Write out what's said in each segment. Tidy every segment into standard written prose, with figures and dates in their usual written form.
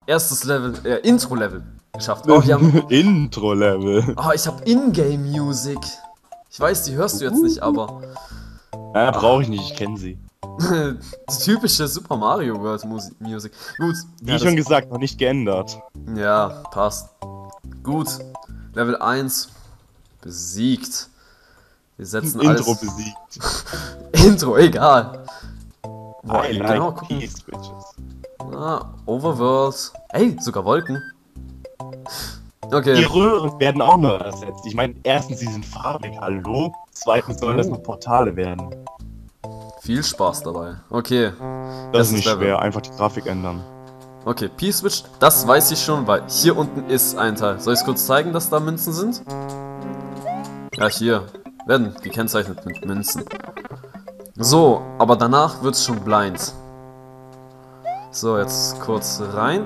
Erstes Level, Intro-Level geschafft. Oh, Intro-Level. Oh, ich habe Ingame-Music. Ich weiß, die hörst du jetzt nicht, aber... Brauche ich nicht, ich kenne sie. Die typische Super Mario World Music. Gut. Wie schon gesagt, noch nicht geändert. Ja, passt. Gut. Level 1 besiegt. Wir setzen Intro alles... besiegt. Intro, egal. Boah, I genau, like gucken. Switches. Overworld. Ey, sogar Wolken. Okay. Die Röhren werden auch noch ersetzt. Ich meine, erstens, sie sind farbig, hallo. Zweitens sollen das noch Portale werden. Viel Spaß dabei. Okay. Das ist nicht Level. schwer, einfach die Grafik ändern. Okay, P-Switch, das weiß ich schon, weil hier unten ist ein Teil. Soll ich es kurz zeigen, dass da Münzen sind? Ja, hier. Werden gekennzeichnet mit Münzen. So, aber danach wird es schon blind. So, jetzt kurz rein.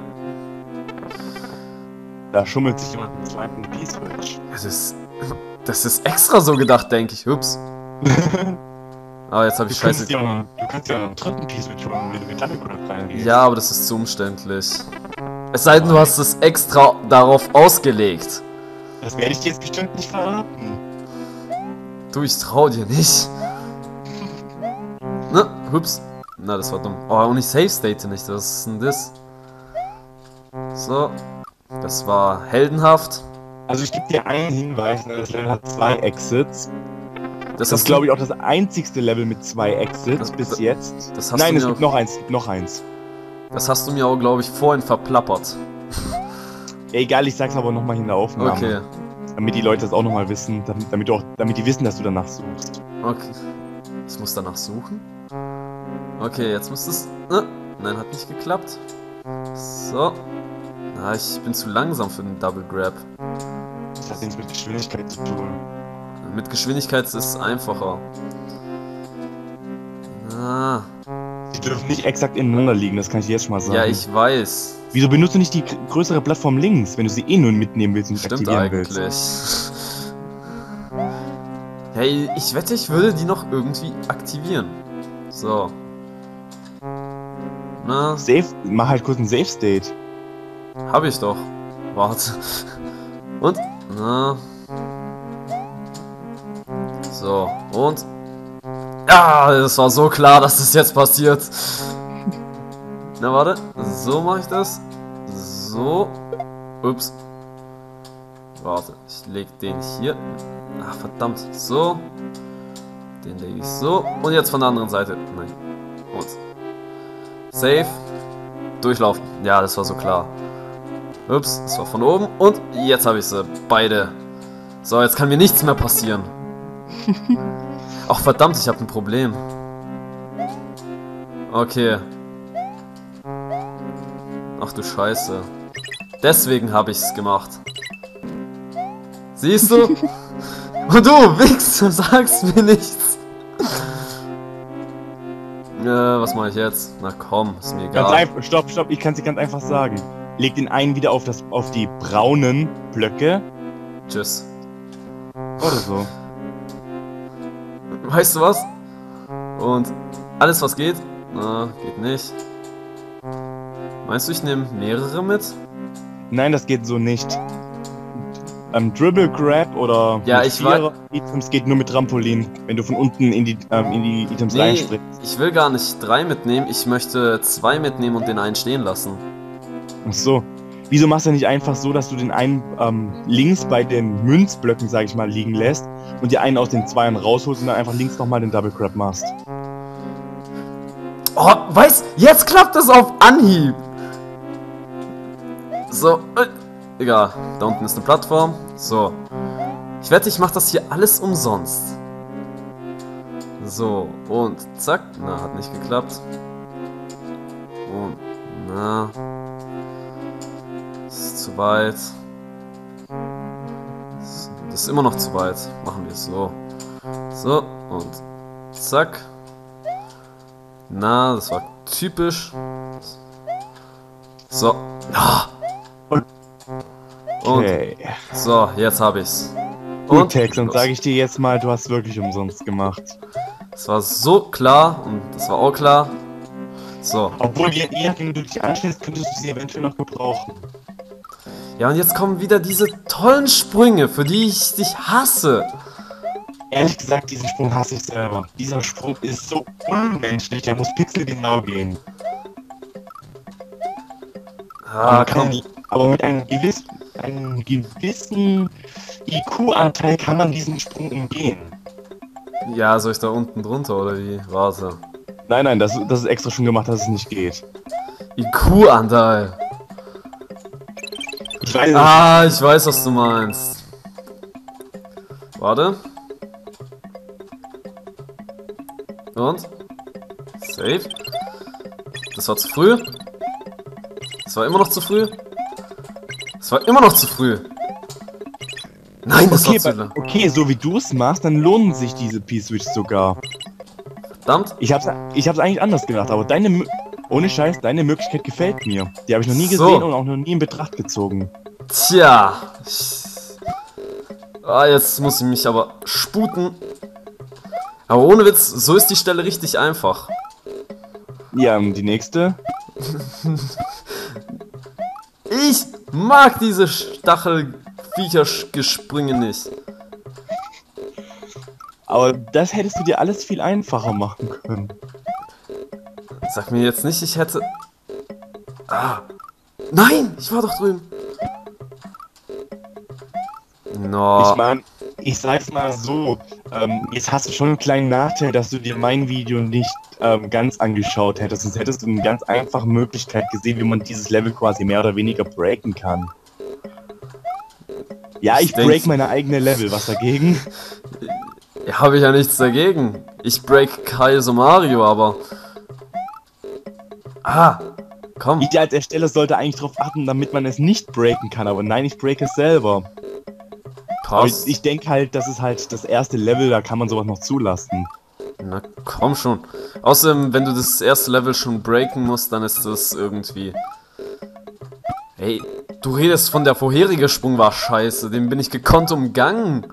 Da schummelt sich jemand einen zweiten P-Switch. Das ist extra so gedacht, denke ich. Ups. Ah, jetzt habe ich Scheiße. Du kannst ja einen dritten P-Switch holen, wenn du mit Dungeon reingehst. Ja, aber das ist zu umständlich. Es sei denn, du hast es extra darauf ausgelegt. Das werde ich dir jetzt bestimmt nicht verraten. Du, ich trau dir nicht. Na, hups. Na, das war dumm. Oh, und ich save state nicht. Was ist denn das? So. Das war heldenhaft. Also ich gebe dir einen Hinweis, das Level hat 2 Exits. Das ist, glaube ich, auch das einzigste Level mit 2 Exits bis jetzt. Nein, es gibt noch eins, Das hast du mir auch, glaube ich, vorhin verplappert. Ja, egal, ich sag's aber nochmal in der Aufnahme. Okay. Damit die Leute das auch nochmal wissen, damit die wissen, dass du danach suchst. Okay. Ich muss danach suchen? Okay, jetzt muss es... nein, hat nicht geklappt. So. Na, ich bin zu langsam für den Double Grab. Das hat nichts mit Geschwindigkeit zu tun. Mit Geschwindigkeit ist es einfacher. Ah. Die dürfen nicht exakt ineinander liegen, das kann ich dir jetzt schon mal sagen. Ja, ich weiß. Wieso benutzt du nicht die größere Plattform links, wenn du sie eh nur mitnehmen willst und Stimmt aktivieren eigentlich. willst? Hey, ich wette, ich würde die noch irgendwie aktivieren. So. Na, Mach halt kurz einen Save State. hab ich doch. Warte. Und? Na. So, und? Ja, das war so klar, dass das jetzt passiert. Na, warte. So mache ich das. So. Ups. Warte, ich leg den hier. Ach, verdammt. So. Den lege ich so. Und jetzt von der anderen Seite. Nein. Und. Save. Durchlaufen. Ja, das war so klar. Ups, das war von oben. Und jetzt habe ich sie. Beide. So, jetzt kann mir nichts mehr passieren. Ach, verdammt, ich habe ein Problem. Okay. Ach du Scheiße. Deswegen habe ich es gemacht. Siehst du? Und du, Wichser, sagst mir nichts. Was mache ich jetzt? Na komm, ist mir egal. Stopp, ich kann es dir ganz einfach sagen. Leg den einen wieder auf die braunen Blöcke. Tschüss. Oder so. Weißt du was? Und alles was geht? Na, geht nicht. Meinst du, ich nehme mehrere mit? Nein, das geht so nicht. Dribble Grab oder ja, ich weiß. Items geht nur mit Trampolin, wenn du von unten in die Items reinspringst. Ich will gar nicht 3 mitnehmen, ich möchte 2 mitnehmen und den einen stehen lassen. Ach so. Wieso machst du nicht einfach so, dass du den einen links bei den Münzblöcken, sag ich mal, liegen lässt und die einen aus den Zweiern rausholst und dann einfach links nochmal den Double Grab machst? Oh, weißt, jetzt klappt es auf Anhieb. So, egal, da unten ist eine Plattform. So, ich wette, ich mache das hier alles umsonst. So, und zack, na, hat nicht geklappt. Und, na, ist zu weit. Das ist immer noch zu weit. Machen wir es so. So, und zack. Na, das war typisch. So. Ah. Okay. Und, so, jetzt habe ich's. Gut, Tex, dann sage ich dir jetzt mal, du hast wirklich umsonst gemacht. Das war so klar und das war auch klar. So. Obwohl, je nachdem du dich anstellst, könntest du sie eventuell noch gebrauchen. Ja, und jetzt kommen wieder diese tollen Sprünge, für die ich dich hasse. Ehrlich gesagt, diesen Sprung hasse ich selber. Dieser Sprung ist so unmenschlich, der muss pixelgenau gehen. Ah, komm. Aber mit einem gewissen IQ-Anteil kann man diesen Sprung umgehen. Ja, soll ich da unten drunter oder wie? Warte. Nein, das ist extra schon gemacht, dass es nicht geht. IQ-Anteil. Ich weiß Ah, ich weiß, was du meinst. Warte. Und? Safe. Das war zu früh. Das war immer noch zu früh. Das war immer noch zu früh. Nein, das war zu lang. Okay, so wie du es machst, dann lohnen sich diese P-Switch sogar. Verdammt. Ich hab's eigentlich anders gedacht, aber ohne Scheiß, deine Möglichkeit gefällt mir. Die habe ich noch nie So. gesehen und auch noch nie in Betracht gezogen. Tja. Ah, jetzt muss ich mich aber sputen. Aber ohne Witz, so ist die Stelle richtig einfach. Ja, die nächste. Ich mag diese Stachelviecher-Gesprünge nicht. Aber das hättest du dir alles viel einfacher machen können. Sag mir jetzt nicht, ich hätte... Ah. Nein, ich war doch drüben. No. Ich meine, ich sag's mal so, jetzt hast du schon einen kleinen Nachteil, dass du dir mein Video nicht ganz angeschaut hättest. Sonst hättest du eine ganz einfache Möglichkeit gesehen, wie man dieses Level quasi mehr oder weniger breaken kann. Ja, ich break meine eigene Level, was dagegen? Ja, habe ich ja nichts dagegen. Ich break Kaizo Mario, aber... Ah, komm. Ich als Ersteller sollte eigentlich darauf achten, damit man es nicht breaken kann, aber nein, ich break es selber. Aber Passt. ich denke halt, das ist halt das erste Level, da kann man sowas noch zulassen. Na komm schon. Außerdem, wenn du das erste Level schon breaken musst, dann ist das irgendwie... Hey, du redest von der vorherige Sprung war scheiße, den bin ich gekonnt umgangen.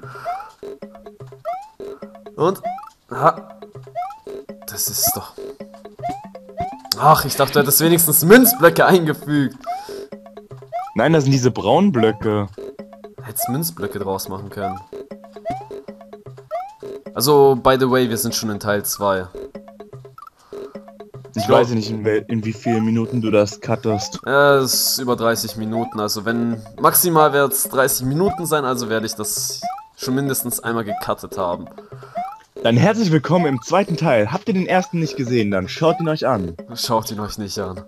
Und? Ha. Das ist doch... Ach, ich dachte, du hättest wenigstens Münzblöcke eingefügt. Nein, das sind diese braunen Blöcke. Hättest Münzblöcke draus machen können. Also, by the way, wir sind schon in Teil 2. Ich weiß ja nicht, in wie vielen Minuten du das cuttest. Es ist über 30 Minuten, also wenn... Maximal wird es 30 Minuten sein, also werde ich das schon mindestens einmal gecuttet haben. Dann herzlich willkommen im zweiten Teil. Habt ihr den ersten nicht gesehen, dann schaut ihn euch an. Schaut ihn euch nicht an.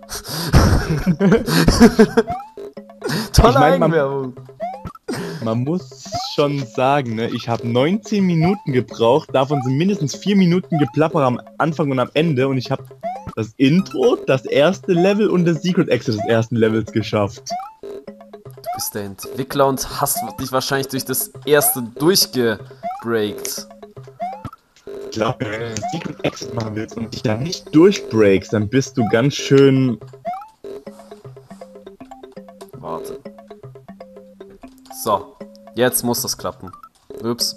Tolle Ich mein, Eigenwerbung. Man muss schon sagen, ne, ich habe 19 Minuten gebraucht, davon sind mindestens 4 Minuten Geplapper am Anfang und am Ende und ich habe das Intro, das erste Level und das Secret Exit des ersten Levels geschafft. Du bist der Entwickler und hast dich wahrscheinlich durch das erste durchgebreakt. Ich glaube, wenn du das Secret Exit machen willst und dich da nicht durchbreakst, dann bist du ganz schön... Warte. So, jetzt muss das klappen. Ups.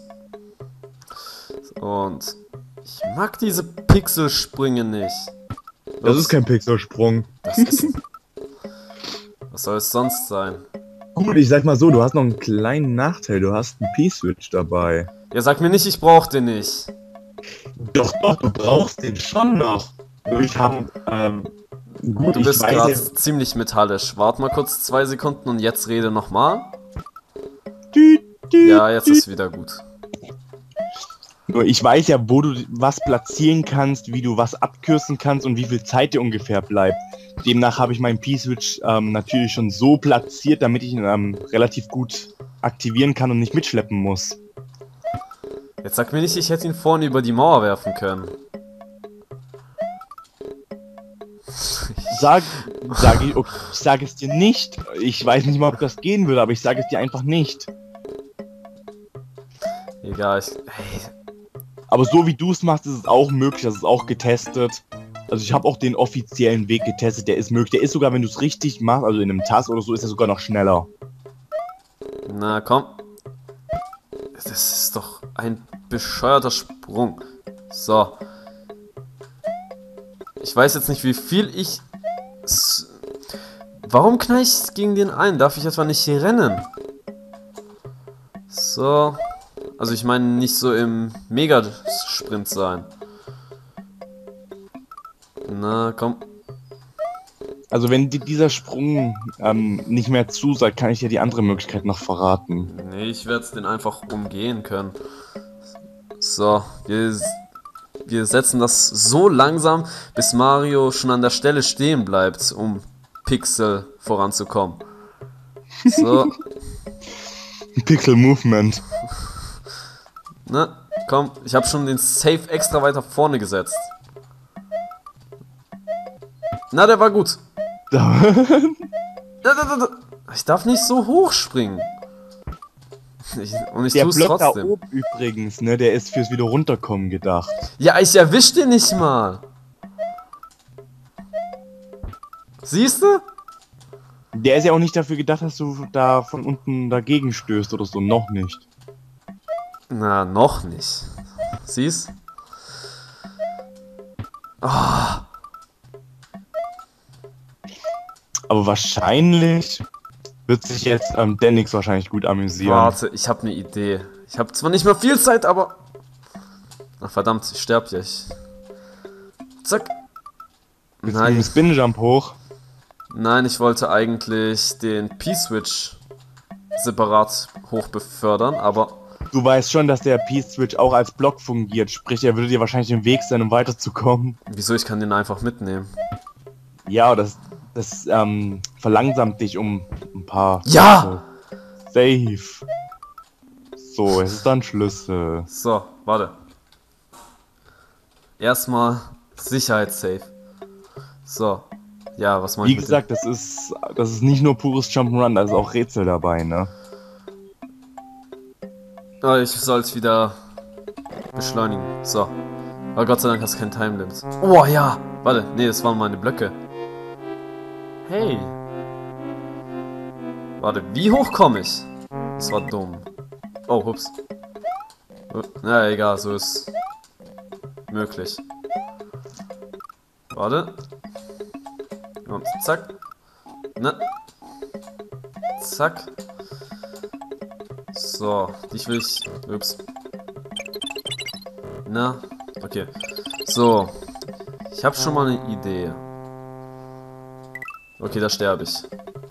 Und ich mag diese Pixelsprünge nicht. Das ist kein Pixelsprung. Das ist... Was soll es sonst sein? Gut, ich sag mal so, du hast noch einen kleinen Nachteil, du hast einen P-Switch dabei. Ja, sag mir nicht, ich brauch den nicht. Doch, du brauchst den schon noch. Nur ich habe, gut, Du bist ich weiß gerade jetzt... ziemlich metallisch. Warte mal kurz 2 Sekunden und jetzt rede nochmal. Ja, jetzt ist wieder gut. Nur ich weiß ja, wo du was platzieren kannst, wie du was abkürzen kannst und wie viel Zeit dir ungefähr bleibt. Demnach habe ich meinen P-Switch natürlich schon so platziert, damit ich ihn relativ gut aktivieren kann und nicht mitschleppen muss. Jetzt sag mir nicht, ich hätte ihn vorne über die Mauer werfen können. Ich sage es dir nicht. Ich weiß nicht mal, ob das gehen würde, aber ich sage es dir einfach nicht. Egal, hey, Aber so wie du es machst, ist es auch möglich, das ist auch getestet. Also ich habe auch den offiziellen Weg getestet, der ist möglich. Der ist sogar, wenn du es richtig machst, also in einem TAS oder so, ist er sogar noch schneller. na komm. Das ist doch ein bescheuerter Sprung. So. Ich weiß jetzt nicht, wie viel ich... Warum knall ich gegen den ein? Darf ich etwa nicht hier rennen? So. Also ich meine nicht so im Mega-Sprint sein. Na, komm. Also wenn dir dieser Sprung nicht mehr zusagt, kann ich dir die andere Möglichkeit noch verraten. Nee, ich werde den einfach umgehen können. So, wir setzen das so langsam, bis Mario schon an der Stelle stehen bleibt, um Pixel voranzukommen. So. Pixel Movement. Ne, komm, ich habe schon den Safe extra weiter vorne gesetzt. Na, der war gut. Ich darf nicht so hoch springen. Und ich Der tue es Block da trotzdem. oben übrigens, ne, der ist fürs wieder runterkommen gedacht. Ja, ich erwisch den nicht mal. Siehst du? Der ist ja auch nicht dafür gedacht, dass du da von unten dagegen stößt oder so, noch nicht. Na, noch nicht. Siehst? Oh, Aber wahrscheinlich wird sich jetzt Dennis wahrscheinlich gut amüsieren. warte, ich habe eine Idee. Ich habe zwar nicht mehr viel Zeit, aber... Ach verdammt, ich sterb ja. Zack. Willst du Nein. mit dem Spin-Jump hoch? Nein, ich wollte eigentlich den P-Switch separat hoch befördern, aber... Du weißt schon, dass der P-Switch auch als Block fungiert, sprich, er würde dir wahrscheinlich im Weg sein, um weiterzukommen. Wieso, ich kann den einfach mitnehmen? Ja, das verlangsamt dich um ein paar... Ja! Safe. So, es ist dann Schlüssel. So, warte. Erstmal Sicherheitssafe. So. Ja, was mache Wie ich mit gesagt, das ist nicht nur pures Jump'n'Run, da ist auch Rätsel dabei, ne? dem... Oh, ich soll es wieder beschleunigen. So. Aber Gott sei Dank hast du kein Timelimit. Oh ja! Warte, nee, das waren meine Blöcke. Hey. Warte, wie hoch komme ich? Das war dumm. Oh, hups. Na, egal, so ist möglich. Warte. Und zack. Ne. Zack. So, dich will ich... Ups. Na, okay. So. Ich habe schon mal eine Idee. Okay, da sterbe ich.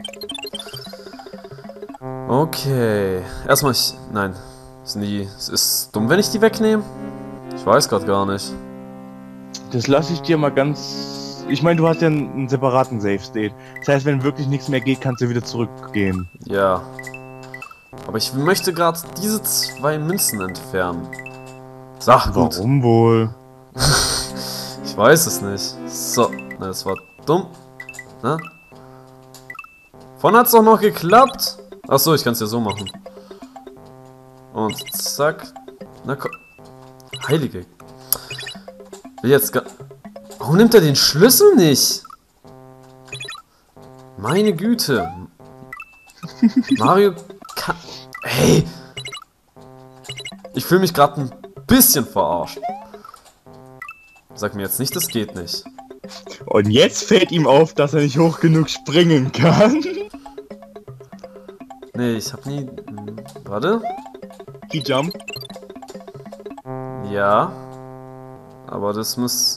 Okay. Erstmal ich... Nein. Es ist dumm, wenn ich die wegnehme? Ich weiß gerade gar nicht. Das lasse ich dir mal ganz... Ich meine, du hast ja einen separaten Safe State. Das heißt, wenn wirklich nichts mehr geht, kannst du wieder zurückgehen. Ja. Aber ich möchte gerade diese 2 Münzen entfernen. Sag gut. Warum wohl? Ich weiß es nicht. So. Na, das war dumm. Na? Vorhin hat es doch noch geklappt. Achso, ich kann es ja so machen. Und zack. Na komm. Heilige. Will jetzt gar... Warum nimmt er den Schlüssel nicht? Meine Güte. Mario kann... Hey. Ich fühle mich gerade ein bisschen verarscht. Sag mir jetzt nicht, das geht nicht. Und jetzt fällt ihm auf, dass er nicht hoch genug springen kann. Nee, ich hab nie... Warte. Die Jump. Ja. Aber das muss...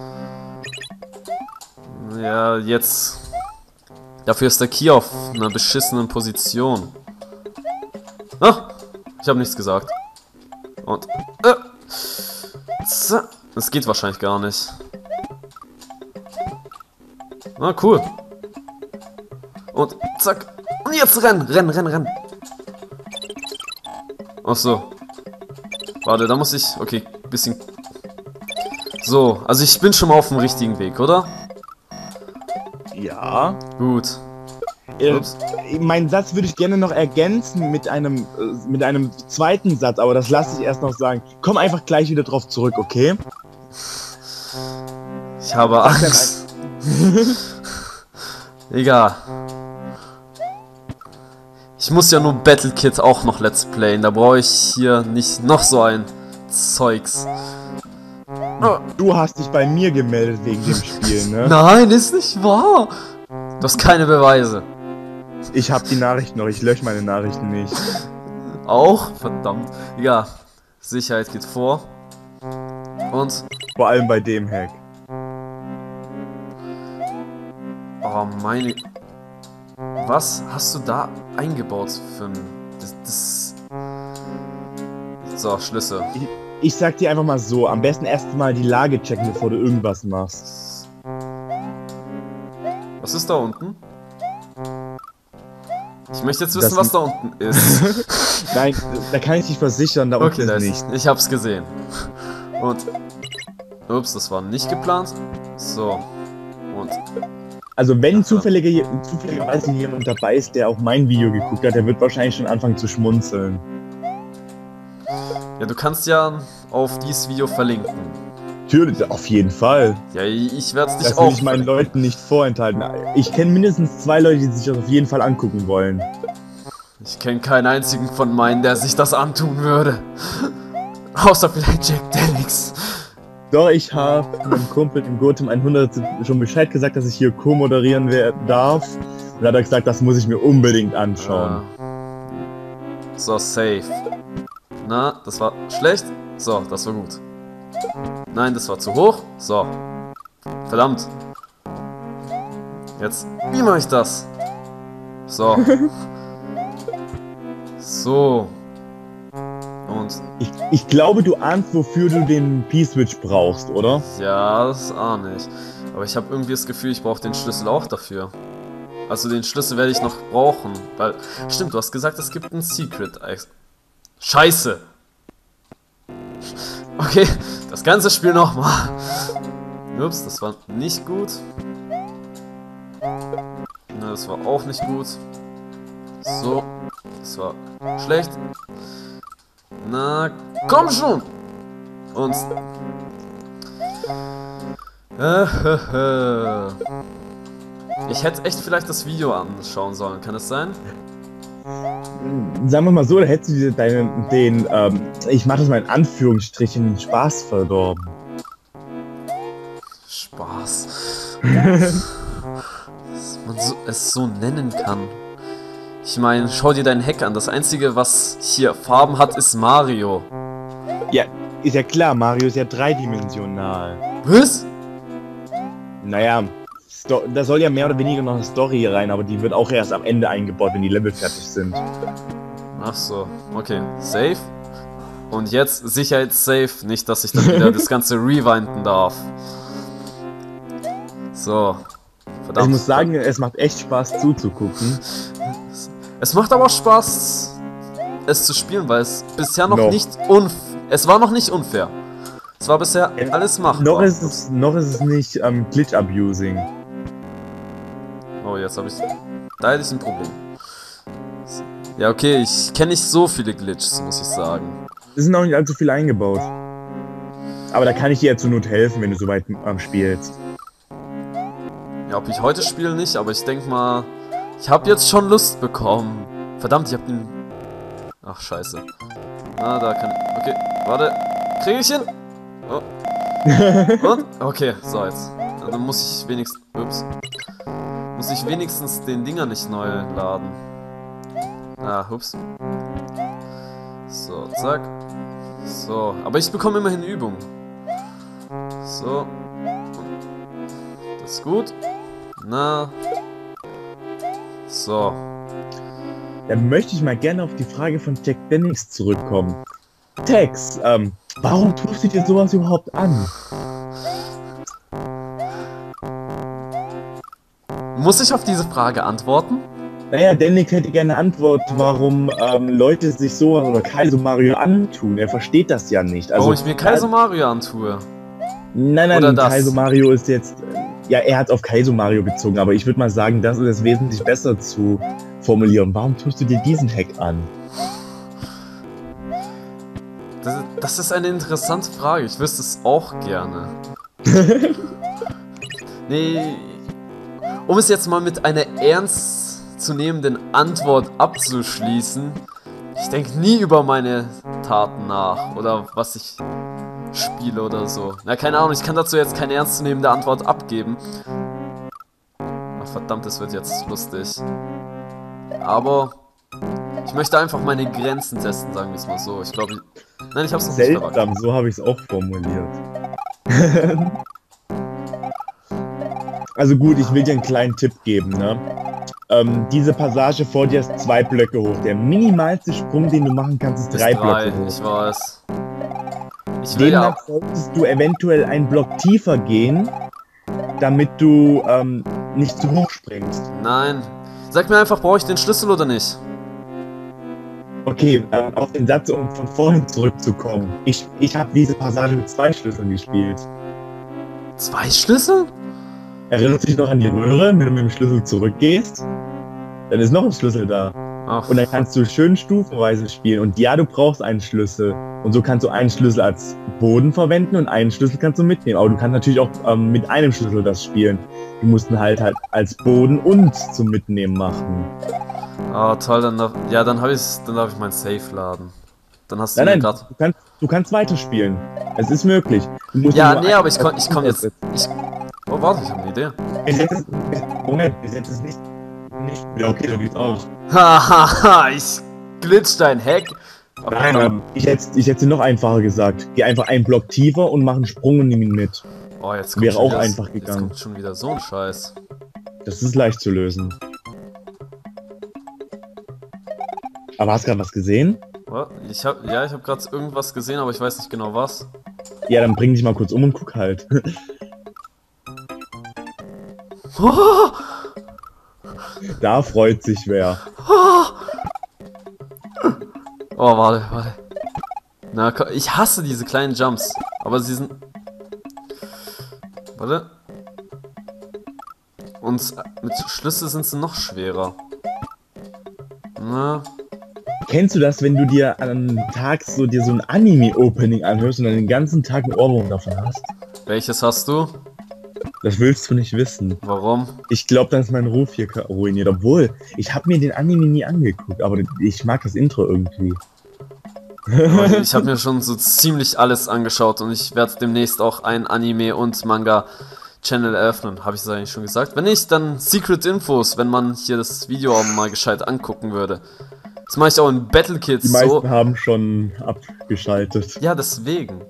Ja, jetzt... Dafür ist der Key auf einer beschissenen Position. Ah! Ich habe nichts gesagt. Und... Das geht wahrscheinlich gar nicht. Ah, cool. Und zack. Und jetzt rennen. Ach so. Warte, da muss ich... Okay, bisschen... So, also ich bin schon mal auf dem richtigen Weg, oder? Ja. Gut. Ups. Meinen Satz würde ich gerne noch ergänzen mit einem zweiten Satz, aber das lasse ich erst noch sagen. Komm einfach gleich wieder drauf zurück, okay? Ich habe Angst. Egal. Ich muss ja nur Battle Kid auch noch let's playen. Da brauche ich hier nicht noch so ein Zeugs. Du hast dich bei mir gemeldet wegen dem Spiel, ne? Nein, ist nicht wahr. Du hast keine Beweise. Ich hab die Nachrichten noch, ich lösche meine Nachrichten nicht. Auch? Verdammt. Ja, Sicherheit geht vor. Und... Vor allem bei dem Hack. Oh, meine... Was hast du da eingebaut für ein... So, Schlüssel. Ich sag dir einfach mal so, am besten erst mal die Lage checken, bevor du irgendwas machst. Was ist da unten? Ich möchte jetzt wissen, was da unten ist. Nein, da kann ich dich versichern, da unten ist nichts. Ich hab's gesehen. Und... Ups, das war nicht geplant. So. Und... Also wenn zufälligerweise jemand dabei ist, der auch mein Video geguckt hat, der wird wahrscheinlich schon anfangen zu schmunzeln. Ja, du kannst ja auf dieses Video verlinken. Natürlich, auf jeden Fall. Ja, ich werde es dich das auch... will ich meinen Leuten nicht vorenthalten. Ich kenne mindestens 2 Leute, die sich das auf jeden Fall angucken wollen. Ich kenne keinen einzigen von meinen, der sich das antun würde. Außer vielleicht Jack Dennix. Doch, ich habe meinem Kumpel im Gotham 100 schon Bescheid gesagt, dass ich hier co-moderieren darf. Und da hat er gesagt, das muss ich mir unbedingt anschauen. So, safe. Na, das war schlecht. So, das war gut. Nein, das war zu hoch. So. Verdammt. Jetzt, wie mache ich das? So. So. Und... Ich glaube, du ahnst, wofür du den P-Switch brauchst, oder? Ja, das ahne ich. Aber ich habe irgendwie das Gefühl, ich brauche den Schlüssel auch dafür. Also den Schlüssel werde ich noch brauchen. Weil, stimmt, du hast gesagt, es gibt ein Secret. Scheiße! Okay, das ganze Spiel nochmal. Ups, das war nicht gut. Na, das war auch nicht gut. So, das war schlecht. Na, komm schon! Und... Ich hätte echt vielleicht das Video anschauen sollen, kann es sein? Sagen wir mal so, da hättest du dir ich mache das mal in Anführungsstrichen, den Spaß verdorben. Spaß. Dass man es so nennen kann. Ich meine, schau dir deinen Hack an. Das einzige, was hier Farben hat, ist Mario. Ja, ist ja klar, Mario ist ja dreidimensional. Was? Naja, da soll ja mehr oder weniger noch eine Story rein, aber die wird auch erst am Ende eingebaut, wenn die Level fertig sind. Ach so, okay. Safe. Und jetzt Sicherheitssafe. Nicht, dass ich dann wieder das Ganze rewinden darf. So. Verdammt. Ich muss sagen, es macht echt Spaß zuzugucken. Es macht aber Spaß, es zu spielen, weil es bisher noch nicht es war noch nicht unfair. Es war bisher alles machbar. Noch ist es nicht Glitch-Abusing. Oh, jetzt habe ich... Da hätte ich ein Problem. Ja, okay, ich kenne nicht so viele Glitches, muss ich sagen. Es sind auch nicht allzu viele eingebaut. Aber da kann ich dir ja zur Not helfen, wenn du soweit spielst. Ja, ob ich heute spiele nicht, aber ich denke mal... Ich habe jetzt schon Lust bekommen. Verdammt, ich habe den... Ach, scheiße. Ah, da kann ich... Okay, warte. Kriege ich hin? Oh. Und? Okay, so jetzt. Dann muss ich wenigstens... Ups. Muss ich wenigstens den Dinger nicht neu laden. Ah, ups. So, zack. So, aber ich bekomme immerhin Übung. So. Das ist gut. Na. So. Dann möchte ich mal gerne auf die Frage von Jack Dennings zurückkommen. Tex, warum tust du dir sowas überhaupt an? Muss ich auf diese Frage antworten? Naja, Dennings hätte gerne eine Antwort, warum Leute sich sowas oder Kaizo Mario antun. Er versteht das ja nicht. Also, warum ich mir Kaizo Mario antue? Nein, Kaizo Mario ist jetzt... Ja, er hat auf Kaizo Mario bezogen, aber ich würde mal sagen, das ist es wesentlich besser zu formulieren. Warum tust du dir diesen Hack an? Das ist eine interessante Frage. Ich wüsste es auch gerne. Nee, um es jetzt mal mit einer ernstzunehmenden Antwort abzuschließen. Ich denke nie über meine Taten nach oder was ich spiele oder so. Na, keine Ahnung, ich kann dazu jetzt keine ernstzunehmende Antwort abgeben. Ach, verdammt, es wird jetzt lustig. Aber ich möchte einfach meine Grenzen testen, sagen wir es mal so. Ich glaube, nein, ich hab's noch nicht verraten. Seltsam, so habe ich es auch formuliert. Also gut, ich will dir einen kleinen Tipp geben, ne? Diese Passage vor dir ist 2 Blöcke hoch. Der minimalste Sprung, den du machen kannst, ist 3 Blöcke hoch. Ich weiß. Ich will ja. Demnach solltest du eventuell einen Block tiefer gehen, damit du nicht zu hoch springst. Nein. Sag mir einfach, brauche ich den Schlüssel oder nicht? Okay, auf den Satz, um von vorhin zurückzukommen. Ich habe diese Passage mit 2 Schlüsseln gespielt. 2 Schlüssel? Erinnerst du dich noch an die Röhre, wenn du mit dem Schlüssel zurückgehst? Dann ist noch ein Schlüssel da. Ach, Und dann kannst du schön stufenweise spielen. Und ja, du brauchst einen Schlüssel. Und so kannst du einen Schlüssel als Boden verwenden und einen Schlüssel kannst du mitnehmen. Aber du kannst natürlich auch mit einem Schlüssel das spielen. Du musst ihn halt als Boden und zum Mitnehmen machen. ah, toll, dann darf ich mein Safe laden. Dann hast du Nein, mir nein, grad... du kannst weiterspielen. Es ist möglich. Du musst Ja, nur nee, aber ich einen- komm jetzt... Oh, warte, ich habe eine Idee. Moment, wir setzen es nicht. Ja, okay, so geht's auch. Hahaha, ich glitch dein Hack. Oh, Nein, verdammt. ich hätte noch einfacher gesagt. Geh einfach einen Block tiefer und mach einen Sprung und nimm ihn mit. Oh, jetzt kommt Wäre schon auch wieder, einfach Jetzt gegangen. kommt schon wieder so ein Scheiß. Das ist leicht zu lösen. Aber hast du gerade was gesehen? Ich hab gerade irgendwas gesehen, aber ich weiß nicht genau was. Ja, dann bring dich mal kurz um und guck halt. Oh, Da freut sich wer. oh warte. Na, ich hasse diese kleinen Jumps. Aber sie sind... Warte. Und mit Schlüssel sind sie noch schwerer. Na, Kennst du das, wenn du dir am Tag so ein Anime-Opening anhörst und dann den ganzen Tag einen Ohrwurm davon hast? welches hast du? Das willst du nicht wissen. Warum? Ich glaube, dann ist mein Ruf hier ruiniert. Obwohl, ich habe mir den Anime nie angeguckt, aber ich mag das Intro irgendwie. Aber ich habe mir schon so ziemlich alles angeschaut und ich werde demnächst auch ein Anime- und Manga-Channel eröffnen. Habe ich das eigentlich schon gesagt? Wenn nicht, dann Secret Infos, wenn man hier das Video auch mal gescheit angucken würde. Das mache ich auch in Battle Kids Die meisten so. haben schon abgeschaltet. Ja, deswegen.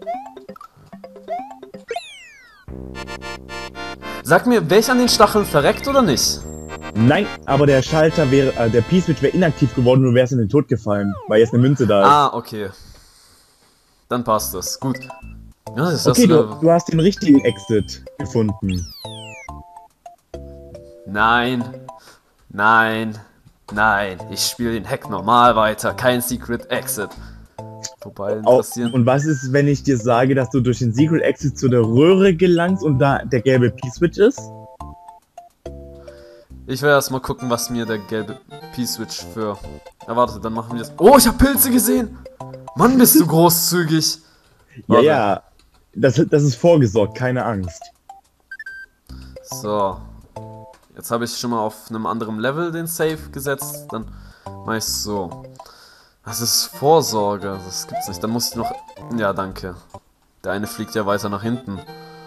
Sag mir, wäre ich an den Stacheln verreckt oder nicht? Nein, aber der Schalter wäre, der P-Switch wäre inaktiv geworden und du wärst in den Tod gefallen, weil jetzt eine Münze da ist. Ah, okay. Dann passt das. Gut. Ja, das ist Okay, das du hast den richtigen Exit gefunden. Nein. Ich spiele den Hack normal weiter. Kein Secret Exit. Wobei interessieren. Und was ist, wenn ich dir sage, dass du durch den Secret Exit zu der Röhre gelangst und da der gelbe P-Switch ist? Ich werde erstmal gucken, was mir der gelbe P-Switch für... Na warte, dann machen wir das... Oh, ich habe Pilze gesehen! Mann, bist du großzügig! Warte. Ja, das ist vorgesorgt, keine Angst. So. Jetzt habe ich schon mal auf einem anderen Level den Save gesetzt. Dann mache ich so. Das ist Vorsorge. Das gibt's nicht. Dann muss ich noch... Ja, danke. Der eine fliegt ja weiter nach hinten.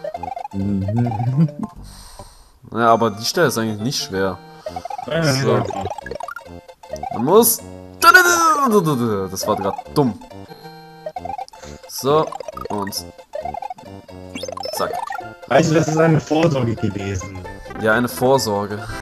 Ja, aber die Stelle ist eigentlich nicht schwer. So. Man muss... Das war gerade dumm. So. Und... Zack. Weißt du, das ist eine Vorsorge gewesen. Ja, eine Vorsorge.